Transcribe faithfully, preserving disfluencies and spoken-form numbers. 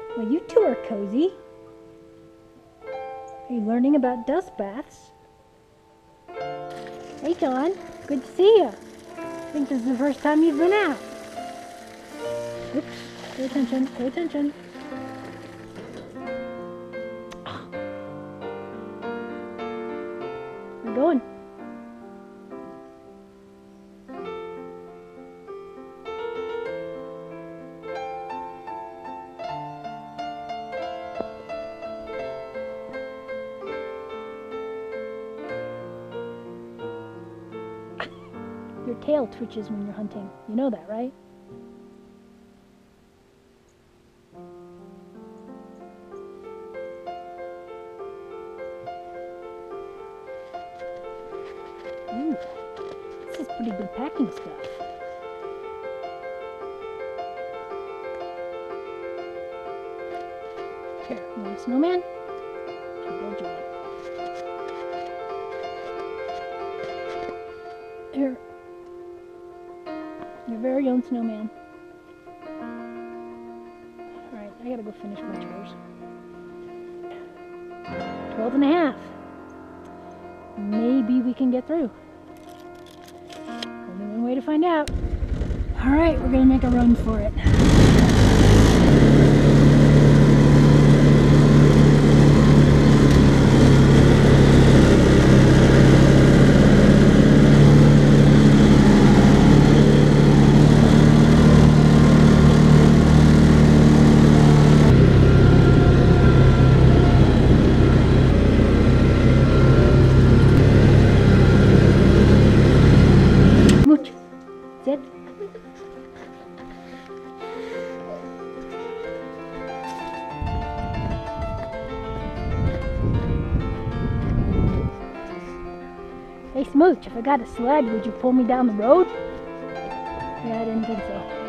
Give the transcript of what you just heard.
Well, you two are cozy. Are you learning about dust baths? Hey, John. Good to see you. I think this is the first time you've been out. Oops. Pay attention. Pay attention. We're going. Your tail twitches when you're hunting. You know that, right? Ooh, this is pretty good packing stuff. Here, you want a snowman? I'll build you one. Here. Your very own snowman. Alright, I gotta go finish my chores. Twelve and a half. Maybe we can get through. Only one way to find out. Alright, we're gonna make a run for it. Sit. Hey Smooch, if I got a sled, would you pull me down the road? Yeah, I didn't think so.